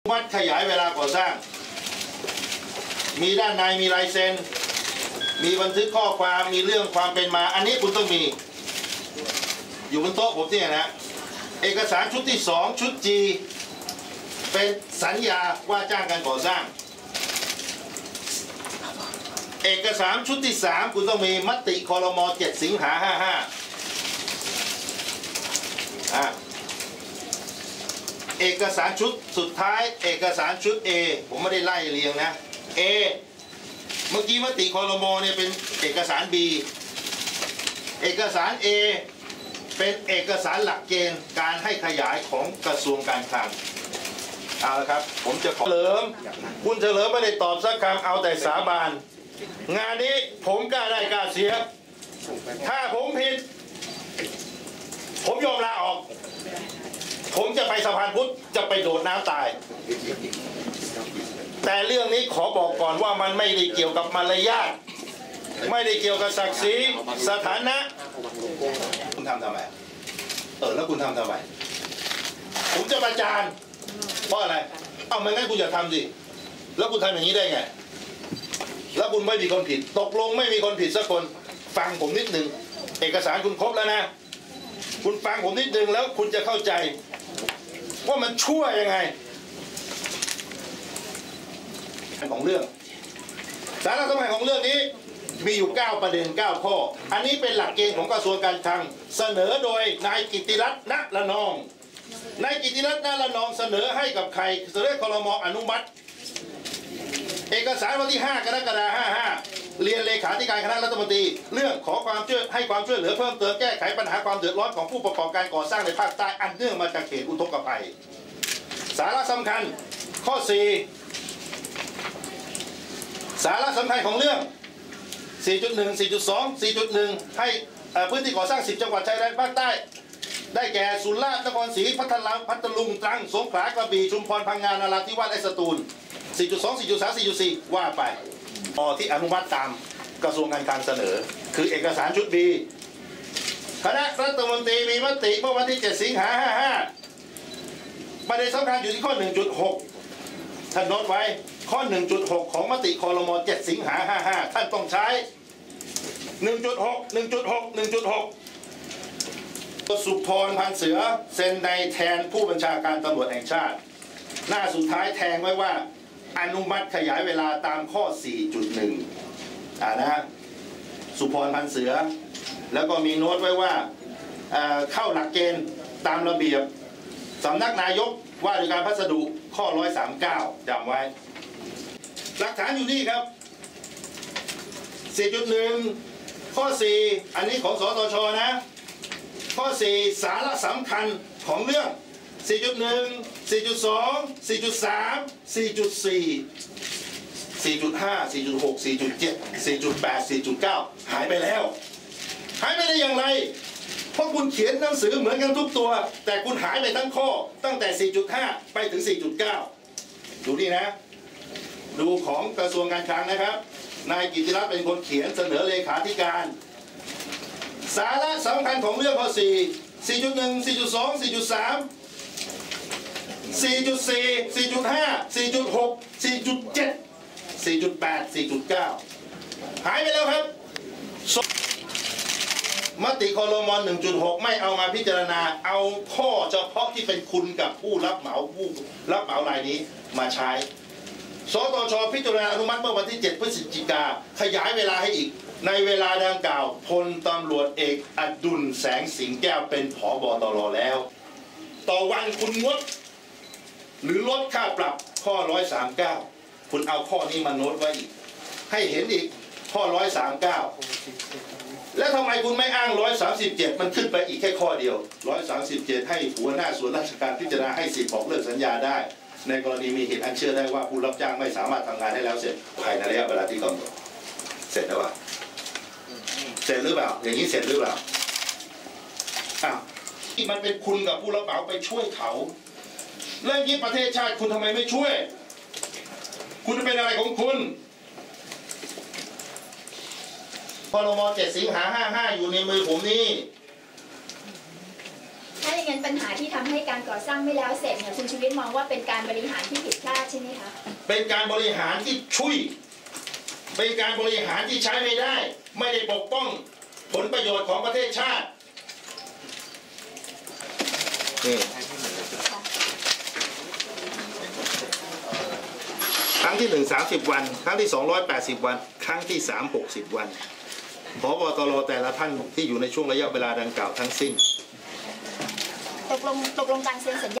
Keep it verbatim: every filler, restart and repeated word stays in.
วัดขยายเวลาก่อสร้างมีด้านในมีลายเซ็นมีบันทึกข้อความมีเรื่องความเป็นมาอันนี้คุณต้องมีอยู่บนโต๊ะผมเนี่ยนะเอกสารชุดที่สองชุด G เป็นสัญญาว่าจ้างการก่อสร้างเอกสารชุดที่สามคุณต้องมีมติครม.เจ็ดสิงหาห้าห้าอ่ะเอกสารชุดสุดท้ายเอกสารชุด A ผมไม่ได้ไล่เรียงนะ A เมื่อกี้มติครม.เนี่ยเป็นเอกสาร B เอกสาร A เป็นเอกสารหลักเกณฑ์การให้ขยายของกระทรวงการคลังเอาละครับผมจะขอเฉลิมคุณเฉลิมไม่ได้ตอบสักคำเอาแต่สาบานงานนี้ผมกล้าได้กล้าเสียถ้าผมผิดผมยอมลาออกผมจะไปสะพานพุทธจะไปโดดน้ำตายแต่เรื่องนี้ขอบอกก่อนว่ามันไม่ได้เกี่ยวกับมารยาทไม่ได้เกี่ยวกับศักดิ์ศรีสถานะคุณทำทำไมเออแล้วคุณทำทำไมผมจะประจานเพราะอะไรเอาไม่งั้นคุณอย่าทำสิแล้วคุณทำอย่างนี้ได้ไงแล้วคุณไม่มีคนผิดตกลงไม่มีคนผิดสักคนฟังผมนิดหนึ่งเอกสารคุณครบแล้วนะคุณฟังผมนิดนึงแล้วคุณจะเข้าใจว่ามันชั่วยังไงของเรื่องสาระสำคัญของเรื่องนี้มีอยู่เก้าประเด็นเก้าข้ออันนี้เป็นหลักเกณฑ์ของกระทรวงการคลังเสนอโดยนายกิติรัตน์ ณ ระนองนายกิติรัตน์ ณ ระนองเสนอให้กับใครเสนอครม.อนุมัติเอกสารวันที่ห้ากรกฎาคมห้าห้าเรียนเลขาธิการคณะรัฐมนตรีเรื่องขอความช่วยให้ความช่วยเหลือเพิ่มเติมแก้ไขปัญหาความเดือดร้อนของผู้ประกอบการก่อสร้างในภาคใต้อันเนื่องมาจากเขตอุทกภัยสาระสำคัญข้อสี่สาระสำคัญของเรื่อง สี่จุดหนึ่ง สี่จุดสอง สี่จุดหนึ่ง ให้พื้นที่ก่อสร้างสิบจังหวัดชายแดนภาคใต้ได้แก่สุราษฎร์นครศรีพัทลุงพัทลุงตรังสงขลากระบี่ชุมพรพังงานราธิวาสและสตูล สี่จุดสอง สี่จุดสาม สี่จุดสี่ ว่าไปอที่อนุมัติตามกระทรวงการคลังเสนอคือเอกสารชุด B คณะรัฐมนตรีมีมติเมื่อวันที่เจ็ดสิงหาห้าห้าประเด็นสำคัญอยู่ที่ข้อ หนึ่งจุดหก ท่านโน้ตไว้ข้อ หนึ่งจุดหก ของมติครม.เจ็ดสิงหาห้าห้าท่านต้องใช้ หนึ่งจุดหก หนึ่งจุดหก หนึ่งจุดหก สุพร พันเสือเซ็นในแทนผู้บัญชาการตำรวจแห่งชาติหน้าสุดท้ายแทงไว้ว่าอนุมัติขยายเวลาตามข้อ สี่จุดหนึ่ง อ่านะฮะสุพร พันเสือแล้วก็มีโน้ตไว้ว่าเอ่อเข้าหลักเกณฑ์ตามระเบียบสำนักนายกว่าด้วยการพัสดุข้อหนึ่งร้อยสามสิบเก้าจำไว้หลักฐานอยู่นี่ครับ สี่จุดหนึ่ง ข้อ สี่อันนี้ของสตช.นะข้อ สี่สาระสำคัญของเรื่อง สี่จุดหนึ่ง สี่จุดสอง สี่จุดสาม สี่จุดสี่ สี่จุดห้า สี่จุดหก สี่จุดเจ็ด สี่จุดแปด สี่จุดเก้า หายไปแล้วหายไปได้อย่างไรเพราะคุณเขียนหนังสือเหมือนกันทุกตัวแต่คุณหายไปทั้งข้อตั้งแต่ สี่จุดห้า ไปถึง สี่จุดเก้า ดูนี่นะดูของกระทรวงการคลังนะครับนายกิติรัตน์เป็นคนเขียนเสนอเลขาธิการสาระสำคัญของเรื่องข้อ สี่ สี่จุดหนึ่ง สี่จุดสอง สี่จุดสาม สี่จุดสี่ สี่จุดห้า สี่จุดหก สี่จุดเจ็ด สี่จุดแปด สี่จุดเก้า หายไปแล้วครับมติครม. หนึ่งจุดหก ไม่เอามาพิจารณาเอาข้อเฉพาะที่เป็นคุณกับผู้รับเหมาผู้รับเหมารายนี้มาใช้สตช.พิจารณาอนุมัติเมื่อวันที่เจ็ดพฤศจิกาขยายเวลาให้อีกในเวลาดังกล่าวพลตำรวจเอกอดุลแสงสิงแก้วเป็นผบ.ตร.แล้วต่อวันคุณงดหรือลดค่าปรับข้อหนึ่งร้อยสามสิบเก้าคุณเอาข้อนี้มาโน้ตไว้อีกให้เห็นอีกข้อหนึ่งร้อยสามสิบเก้าแล้วทำไมคุณไม่อ้างหนึ่งร้อยสามสิบเจ็ดมันขึ้นไปอีกแค่ข้อเดียวหนึ่งร้อยสามสิบเจ็ดให้หัวหน้าส่วนราชการพิจารณาให้สิทธิ์บอกเลิกสัญญาได้ในกรณีมีเหตุอันเชื่อได้ว่าผู้รับจ้างไม่สามารถทำงานได้แล้วเสร็จภายในระยะเวลาที่กำหนดเสร็จแล้วป่ะเสร็จหรือเปล่าอย่างนี้เสร็จหรือเปล่าอ้าวที่มันเป็นคุณกับผู้รับเหมาไปช่วยเขาเรื่องนี้ประเทศชาติคุณทำไมไม่ช่วยคุณเป็นอะไรของคุณครม.เจ็ดสิงหาห้าห้าอยู่ในมือผมนี่ถ้าอย่างนั้นปัญหาที่ทำให้การก่อสร้างไม่แล้วเสร็จเนี่ยคุณชูวิทย์มองว่าเป็นการบริหารที่ผิดพลาดใช่ไหมคะเป็นการบริหารที่ชุยเป็นการบริหารที่ใช้ไม่ได้ ไม่ได้ปกป้องผลประโยชน์ของประเทศชาตินี่ครั้งที่หนึ่งสามสิบวันครั้งที่สองร้อยแปดสิบวันครั้งที่สามหกสิบวันผบ.ตร.แต่ละท่านที่อยู่ในช่วงระยะเวลาดังกล่าวทั้งสิ้นตกลงตกลงการเซ็นสัญญา